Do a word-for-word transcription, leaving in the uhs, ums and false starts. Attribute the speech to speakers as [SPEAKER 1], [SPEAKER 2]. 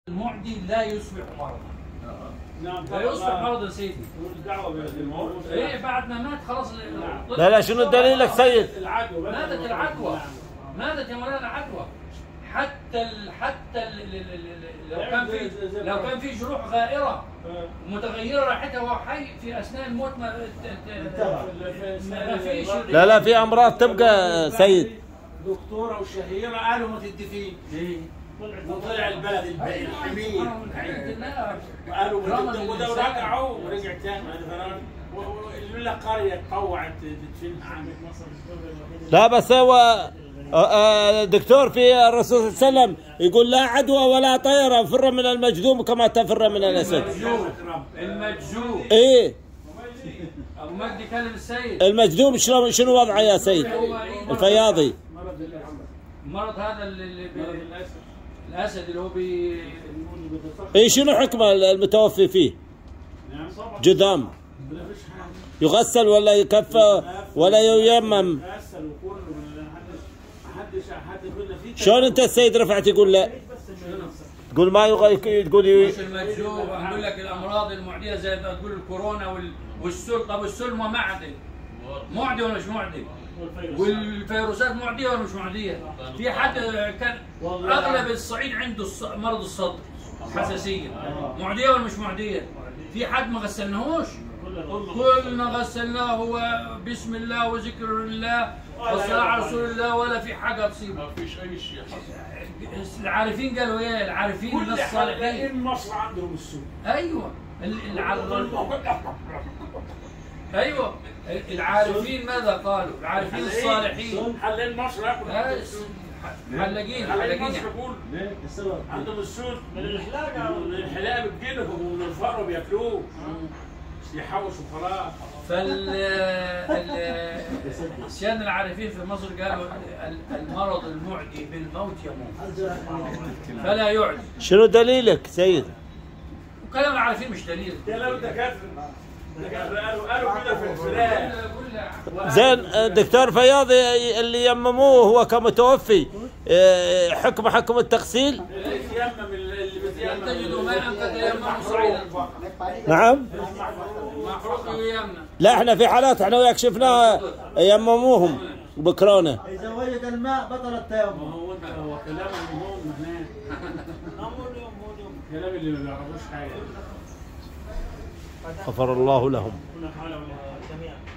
[SPEAKER 1] المعدي لا يصبح مرضا.
[SPEAKER 2] نعم
[SPEAKER 1] لا يصبح مرضا سيدي.
[SPEAKER 2] الدعوه بالموت.
[SPEAKER 1] ايه بعد ما مات خلاص.
[SPEAKER 3] لا لا شنو دليلك سيد؟
[SPEAKER 2] العدوى
[SPEAKER 1] ماتت العدوى. ماتت يا مولانا العدوى. حتى ال حتى ال لو كان في لو كان في جروح غائره متغيره ريحتها وهو حي في اثناء الموت ما ما فيش.
[SPEAKER 3] لا لا في امراض تبقى سيد.
[SPEAKER 2] دكتوره وشهيره قالوا ما تدفين. وطلع البلد الحمير قالوا وده ورجعوا ورجع تاني يقول لك قريه تطوعت تدفنها عندك مصر.
[SPEAKER 3] لا بس هو دكتور في الرسول صلى الله عليه وسلم يقول لا عدوى ولا طيره فر من المجذوم كما تفر من الاسد.
[SPEAKER 1] المجذوم
[SPEAKER 3] ايه
[SPEAKER 1] ابو مجدي كلم السيد.
[SPEAKER 3] المجذوم شنو شنو وضعه يا سيد؟ الفياضي
[SPEAKER 1] المرض هذا اللي الاسد اللي هو بي
[SPEAKER 3] ايه شنو حكمه المتوفي فيه؟ جذام يغسل ولا يكفى ولا ييمم؟ شلون انت السيد رفعت يقول لا؟ تقول ما يغ... تقول
[SPEAKER 1] مش المجذوب. اقول لك الامراض المعديه زي ما تقول الكورونا والسل. طب السل ما معدي معدي ولا مش معدي؟ والفيروسات معديه ولا مش معديه؟ في حد كان اغلب الصعيد عنده مرض الصدر حساسيه معديه ولا مش معديه؟ في حد ما غسلناهوش؟ كلنا غسلناه هو بسم الله وذكر الله والصلاه على رسول الله ولا في حاجه تصيبه.
[SPEAKER 4] ما فيش اي شيء حصل.
[SPEAKER 1] العارفين قالوا ايه؟ العارفين الناس الصالحين.
[SPEAKER 2] كل مصر عندهم السوق.
[SPEAKER 1] ايوه ايوه العارفين ماذا قالوا؟ العارفين الصالحين
[SPEAKER 2] حلين مصر ياكلوا
[SPEAKER 1] حلاقين حلاقين
[SPEAKER 2] ليه السبب؟ عندهم السود من الحلاقه من الحلاقه بتجيلهم ومن الفقر بياكلوه يحوشوا خلاص.
[SPEAKER 1] فال السيادة العارفين في مصر قالوا المرض المعدي بالموت يموت فلا يعدي.
[SPEAKER 3] شنو دليلك سيد؟
[SPEAKER 1] وكلام العارفين مش دليل.
[SPEAKER 2] كلام دكاتره قالوا قالوا كده في الفراق.
[SPEAKER 3] زين دكتور فياضي اللي يمموه هو كمتوفي حكم حكم التغسيل؟
[SPEAKER 2] يمم اللي بيتيمم
[SPEAKER 1] تجدوا ماء فتيمموا صعيدا.
[SPEAKER 3] نعم
[SPEAKER 1] مفروض يمنا.
[SPEAKER 3] لا احنا في حالات احنا وياك شفناها يمموهم بكورونا.
[SPEAKER 5] اذا وجد الماء بطل التيمم.
[SPEAKER 2] هو هو كلام المهم هناك. كلام اللي ما بيعرفوش حاجه.
[SPEAKER 3] غفر الله لهم.
[SPEAKER 5] جميعا.